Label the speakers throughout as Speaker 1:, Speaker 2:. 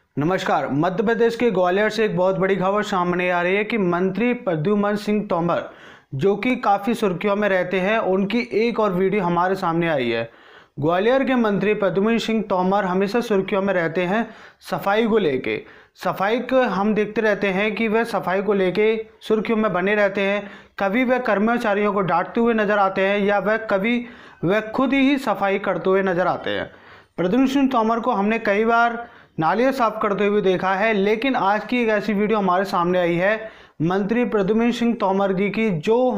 Speaker 1: नमस्कार। मध्य प्रदेश के ग्वालियर से एक बहुत बड़ी खबर सामने आ रही है कि मंत्री प्रद्युम्न सिंह तोमर, जो कि काफ़ी सुर्खियों में रहते हैं, उनकी एक और वीडियो हमारे सामने आई है। ग्वालियर के मंत्री प्रद्युम्न सिंह तोमर हमेशा सुर्खियों में रहते हैं सफाई को लेके। सफाई को हम देखते रहते हैं कि वह सफाई को लेके सुर्खियों में बने रहते हैं। कभी वह कर्मचारियों को डांटते हुए नजर आते हैं या वह खुद ही सफाई करते हुए नजर आते हैं। प्रद्युम्न सिंह तोमर को हमने कई बार नालियाँ साफ करते हुए देखा है, लेकिन आज की एक ऐसी वीडियो हमारे सामने आई है मंत्री प्रद्युम्न सिंह तोमर जी की, जो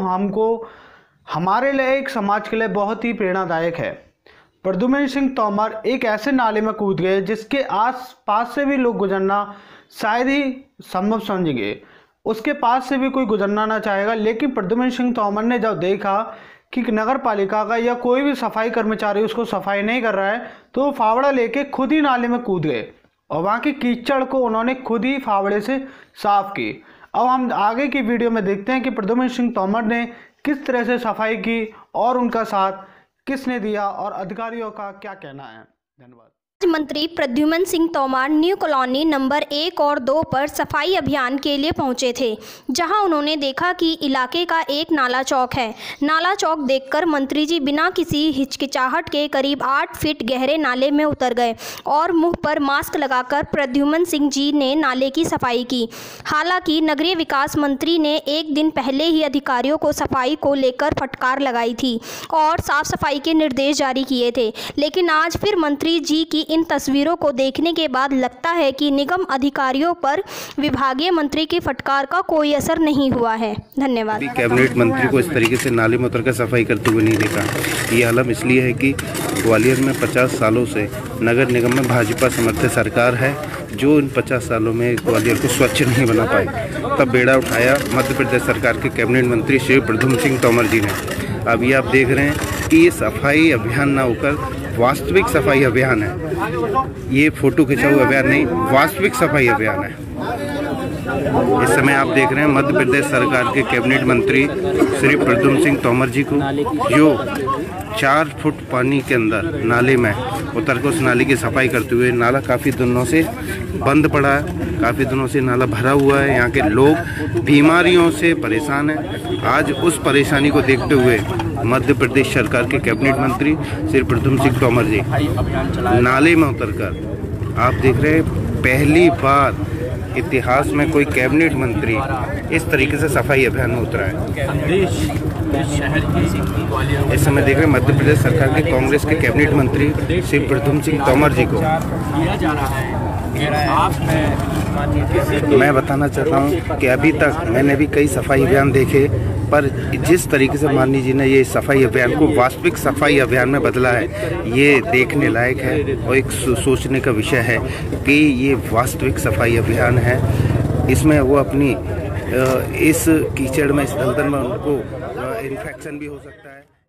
Speaker 1: हमारे लिए, एक समाज के लिए बहुत ही प्रेरणादायक है। प्रद्युम्न सिंह तोमर एक ऐसे नाले में कूद गए जिसके आस पास से भी लोग गुजरना शायद ही संभव समझेंगे, उसके पास से भी कोई गुजरना ना चाहेगा। लेकिन प्रद्युम्न सिंह तोमर ने जब देखा कि नगर पालिका का या कोई भी सफाई कर्मचारी उसको सफाई नहीं कर रहा है, तो वो फावड़ा लेके खुद ही नाले में कूद गए और वहाँ की कीचड़ को उन्होंने खुद ही फावड़े से साफ की। अब हम आगे की वीडियो में देखते हैं कि प्रद्युम्न सिंह तोमर ने किस तरह से सफाई की और उनका साथ किसने दिया और अधिकारियों का क्या कहना है। धन्यवाद।
Speaker 2: मंत्री Pradyumna Singh Tomar new colony number 1 और 2 पर सफाई अभियान के लिए पहुंचे थे, जहां उन्होंने देखा कि इलाके का एक नाला चौक है। नाला चौक देखकर मंत्री जी बिना किसी हिचकिचाहट के करीब 8 फीट गहरे नाले में उतर गए और मुंह पर मास्क लगाकर प्रद्युम्न सिंह जी ने नाले की सफाई की। हालांकि नगरीय विकास मंत्री ने एक दिन पहले ही अधिकारियों को सफाई को लेकर फटकार लगाई थी और साफ सफाई के निर्देश जारी किए थे, लेकिन आज फिर मंत्री जी की इन तस्वीरों को देखने के बाद लगता है कि निगम अधिकारियों पर विभागीय मंत्री की फटकार का कोई असर नहीं हुआ है। धन्यवाद।
Speaker 3: कैबिनेट मंत्री को इस तरीके से नाले में उतरकर सफाई करते हुए नहीं देखा। ये आलम इसलिए है कि ग्वालियर में 50 सालों से नगर निगम में भाजपा समर्थित सरकार है, जो इन 50 सालों में ग्वालियर को स्वच्छ नहीं बना पाई। तब बेड़ा उठाया मध्य प्रदेश सरकार के कैबिनेट मंत्री श्री प्रद्युम्न सिंह तोमर जी ने। अभी आप देख रहे हैं कि ये सफाई अभियान ना होकर वास्तविक सफाई अभियान है। ये फोटो खिंचा हुआ अभियान नहीं, वास्तविक सफाई अभियान है। इस समय आप देख रहे हैं मध्य प्रदेश सरकार के कैबिनेट मंत्री श्री प्रद्युम्न सिंह तोमर जी को, जो 4 फुट पानी के अंदर नाले में उतरकर उस नाले की सफाई करते हुए। नाला काफ़ी दिनों से बंद पड़ा है, काफ़ी दिनों से नाला भरा हुआ है। यहाँ के लोग बीमारियों से परेशान हैं। आज उस परेशानी को देखते हुए मध्य प्रदेश सरकार के कैबिनेट मंत्री श्री प्रद्युम्न सिंह तोमर जी नाले में उतरकर, आप देख रहे हैं पहली बार इतिहास में कोई कैबिनेट मंत्री इस तरीके से सफाई अभियान में उतरा है। इस समय देख रहे हैं मध्य प्रदेश सरकार के कांग्रेस के कैबिनेट मंत्री श्री प्रद्युम्न सिंह तोमर जी को। मैं बताना चाहता हूं कि अभी तक मैंने भी कई सफाई अभियान देखे, पर जिस तरीके से माननीय जी ने ये सफाई अभियान को वास्तविक सफाई अभियान में बदला है, ये देखने लायक है और एक सोचने का विषय है कि ये वास्तविक सफाई अभियान है। इसमें वो अपनी इस कीचड़ में, इस दलदल में उनको इन्फेक्शन भी हो सकता है।